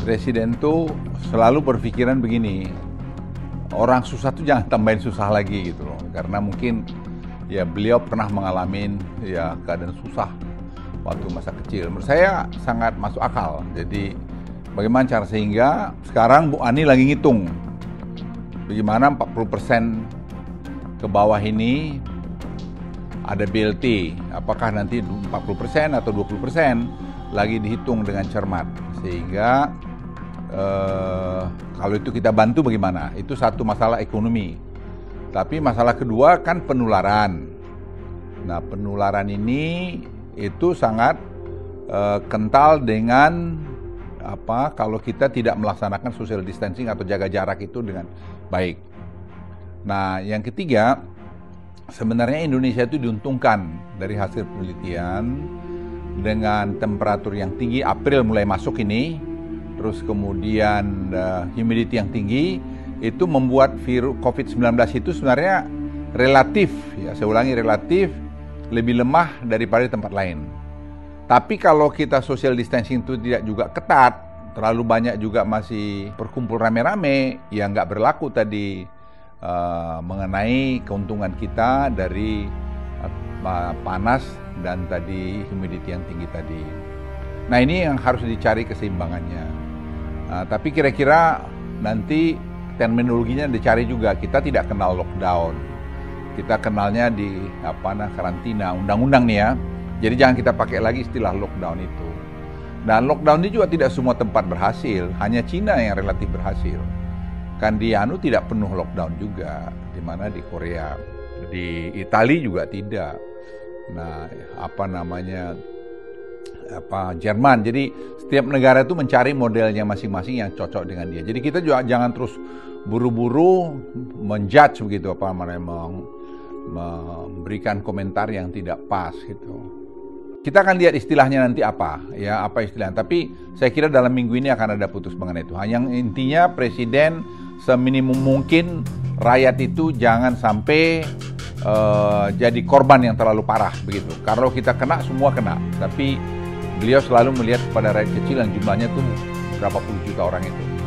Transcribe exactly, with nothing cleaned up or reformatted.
Presiden tuh selalu berpikiran begini, orang susah tuh jangan tambahin susah lagi gitu loh. Karena mungkin ya beliau pernah mengalami ya keadaan susah waktu masa kecil. Menurut saya sangat masuk akal. Jadi bagaimana cara sehingga sekarang Bu Ani lagi ngitung bagaimana empat puluh persen ke bawah ini ada B L T. Apakah nanti empat puluh persen atau dua puluh persen lagi dihitung dengan cermat. Sehingga Uh, kalau itu kita bantu bagaimana? Itu satu masalah ekonomi. Tapi masalah kedua kan penularan. Nah, penularan ini itu sangat uh, kental dengan apa? Kalau kita tidak melaksanakan social distancing atau jaga jarak itu dengan baik. Nah, yang ketiga, sebenarnya Indonesia itu diuntungkan dari hasil penelitian dengan temperatur yang tinggi. April mulai masuk ini. Terus kemudian uh, humidity yang tinggi itu membuat virus covid sembilan belas itu sebenarnya relatif, ya saya ulangi relatif lebih lemah daripada tempat lain. Tapi kalau kita social distancing itu tidak juga ketat, terlalu banyak juga masih berkumpul rame-rame, ya nggak berlaku tadi uh, mengenai keuntungan kita dari uh, panas dan tadi humidity yang tinggi tadi. Nah, ini yang harus dicari keseimbangannya. Nah, tapi kira-kira nanti terminologinya dicari juga. Kita tidak kenal lockdown. Kita kenalnya di apa nah karantina, undang-undang nih ya. Jadi jangan kita pakai lagi istilah lockdown itu. Dan lockdown ini juga tidak semua tempat berhasil. Hanya Cina yang relatif berhasil. Kan di Anu tidak penuh lockdown juga. Di mana di Korea. Di Italia juga tidak. Nah, apa namanya... apa Jerman. Jadi setiap negara itu mencari modelnya masing-masing yang cocok dengan dia. Jadi kita juga jangan terus buru-buru menjudge begitu apa namanya memberikan komentar yang tidak pas gitu. Kita akan lihat istilahnya nanti apa ya, apa istilahnya. Tapi saya kira dalam minggu ini akan ada putus mengenai itu. Yang intinya presiden seminimum mungkin rakyat itu jangan sampai uh, jadi korban yang terlalu parah begitu. Kalau kita kena semua kena. Tapi beliau selalu melihat kepada rakyat kecil yang jumlahnya tuh berapa puluh juta orang itu.